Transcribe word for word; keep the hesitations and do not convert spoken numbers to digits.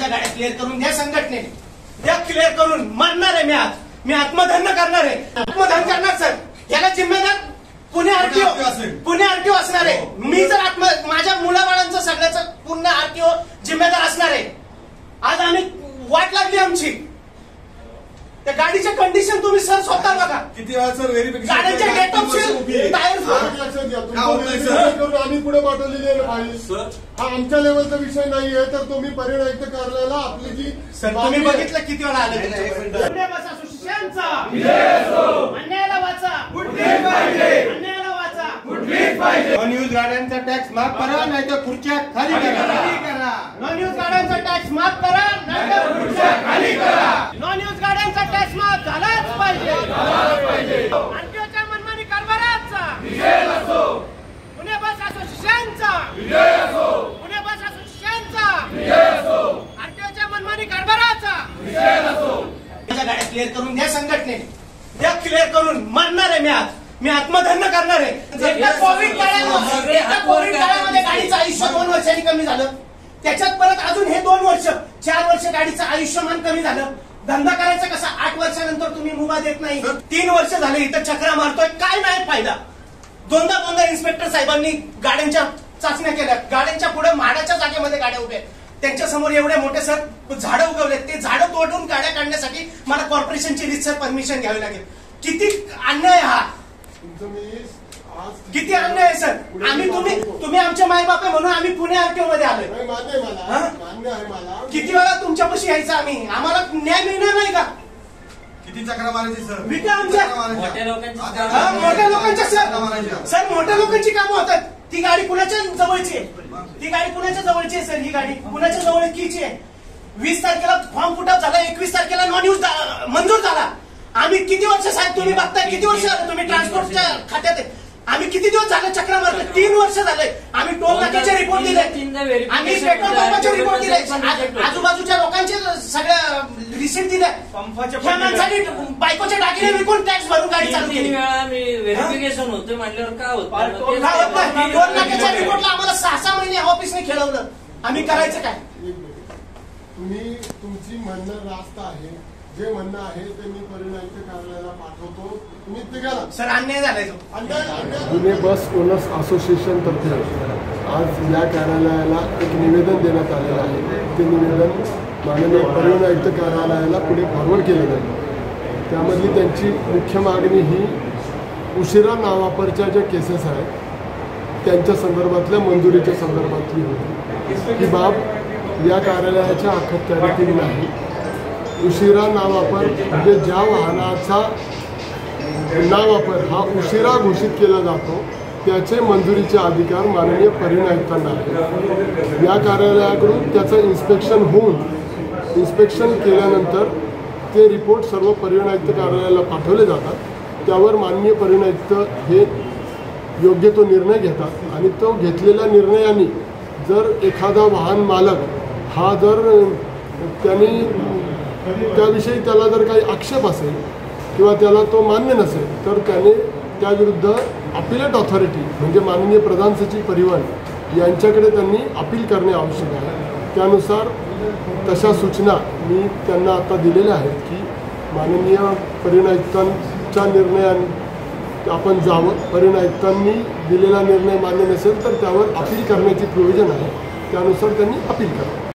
माझ्या गाड्या क्लिअर करून द्या संघटनेने, द्या क्लिअर करून. मरणार आहे मी आज, मी आत्मदहन करणार आहे, आत्मदहन करणार सर. याला जिम्मेदार पुणे आरटीओ पुणे आरटीओ असणार आहे. मी जर आत्म माझ्या मुलाबाळांचं सगळ्याचं पूर्ण आरटीओ जिम्मेदार असणार आहे. आज आम्ही वाट लागली आमची. त्या गाडीचे कंडिशन तुम्ही सर स्वतः बघा. किती वेळा सर व्हेरिफिकेशन गाड्यांच्या डेटॉपचे टायर आम्ही पुढे पाठवलेली आहे फाईल. हा आमच्या लेवलचा विषय नाहीये. तर तुम्ही परिणाम आयुक्त कार्यालयाला आपली जी सर तुम्ही बघितलं किती वेळा आले अन्यायाला वाचा, अन्यायाला वाचा. नॉन यूज गाड्यांचा टॅक्स माफ करा, नाही तर खुर्च्या खाली करा. नॉन यूज गाड्यांचा टॅक्स माफ करा, नाही तर खुर्च्या खाली करा. नॉन यूज गाड्यांचा टॅक्स माफ झालाच पाहिजे. आरटीओच्या मनमानी कारभाराचा पुणे बस असोसिएशनचा पुणे बस असोसिएशनचा आरटीओच्या मनमानी कारभाराचा. माझ्या गाड्या क्लिअर करून द्या संघटनेने, द्या क्लिअर करून. मरणार आहे मी आज, मी आत्मदहन करणार आहे. एकदा कोविड काळामध्ये एकदा कोविड काळामध्ये गाडीचं आयुष्य दोन वर्षांनी कमी झालं. त्याच्यात परत अजून हे दोन वर्ष चार वर्ष गाडीचं आयुष्यमान कमी झालं. धंदा करायचा कसा? आठ वर्षानंतर तुम्ही मुभा देत नाही. तीन वर्ष झाले इथं चक्रा मारतोय, काय नाही फायदा. दोनदा दोनदा इन्स्पेक्टर साहेबांनी गाड्यांच्या चाचण्या केल्या. गाड्यांच्या पुढे म्हाडाच्या जागेमध्ये गाड्या उभ्या, त्यांच्या समोर एवढे मोठे सर झाडं उगवले. ते झाडं तोडून गाड्या काढण्यासाठी मला कॉर्पोरेशनची रितसर परमिशन घ्यावी लागेल. किती अन्याय हा, किती अन्याय आहे सर. आम्ही तुम्ही तुम्ही आमचे मायबाप आहे म्हणून आम्ही पुणे आरटीओ मध्ये आलोय. किती वेळा तुमच्यापाशी यायचं आम्ही, आम्हाला न्याय मिळणार नाही का? किती चक्रा मारायची सर? विका आमच्या मोठ्या लोकांच्या सर सर मोठ्या लोकांची कामं होतात. ती गाडी पुण्याच्या जवळची आहे, ती गाडी पुण्याच्या जवळची आहे सर. ही गाडी पुण्याच्या जवळची आहे. वीस तारखेला फॉर्म फुटअप झाला, एकवीस तारखेला नॉन यूज मंजूर झाला. आम्ही किती वर्ष साहेब तुम्ही बघताय, किती वर्ष तुम्ही ट्रान्सपोर्टच्या खात्यात आहे. आम्ही किती दिवस झाले चक्रा मारतो, तीन वर्ष झाले. आम्ही टोल नाक्याचे रिपोर्ट दिले, आम्ही पेट्रोल पंपाचे रिपोर्ट दिले, आजूबाजूच्या लोकांचे सगळ्या रिसिप्ट दिल्या. ह्या माणसाने बायकोचे दागिने विकून टॅक्स भरून गाडी चालू केली. व्हेरिफिकेशन होतं म्हटल्यावर काय होत? टोल नाक्याच्या रिपोर्टला आम्हाला सहा सहा महिने ऑफिसने खेळवलं. आम्ही करायचं काय? तुम्ही तुमची म्हणणं रास्त आहे, जे म्हणणं आहे ते मी परिणाम कार्यालयाला पाठवतो. तुम्ही ते घ्या सर. अन्याय झालाय तो. पुणे बस ओनर्स असोसिएशन तर्फे आज या कार्यालयाला एक निवेदन देण्यात आलेलं आहे. ते निवेदन माननीय परिवहन आयुक्त कार्यालयाला पुढे फॉरवर्ड केलेलं आहे. त्यामधली त्यांची मुख्य मागणी ही उशिरा नावापरच्या ज्या केसेस आहेत त्यांच्या संदर्भातल्या मंजुरीच्या संदर्भातली होती. ही बाब या कार्यालयाच्या अखत्यारीतील नाही. उशिरा नावापर म्हणजे ज्या वाहनाचा नावापर हा उशिरा घोषित केला जातो त्याचे मंजुरीचे अधिकार माननीय परिवहन आयुक्तांना आहेत. या कार्यालयाकडून त्याचं इन्स्पेक्शन होऊन इन्स्पेक्शन केल्यानंतर ते रिपोर्ट सर्व परिवहन आयुक्त कार्यालयाला पाठवले जातात. त्यावर माननीय परिवहन आयुक्त हे योग्य तो निर्णय घेतात आणि तो घेतलेल्या निर्णयाने जर एखादा वाहन मालक हा जर त्यांनी त्याविषयी त्याला जर काही आक्षेप असेल किंवा त्याला तो मान्य नसेल तर त्याने त्याविरुद्ध अपिलेट ऑथॉरिटी म्हणजे माननीय प्रधान सचिव परिवहन यांच्याकडे त्यांनी अपील करणे आवश्यक आहे. त्यानुसार तशा सूचना मी त्यांना आता दिलेल्या आहेत की माननीय परिवहन आयुक्तांच्या निर्णयाने आपण जावं. परिवहन आयुक्तांनी दिलेला निर्णय मान्य नसेल तर त्यावर अपील करण्याची प्रोव्हिजन आहे. त्यानुसार त्यांनी अपील करावं.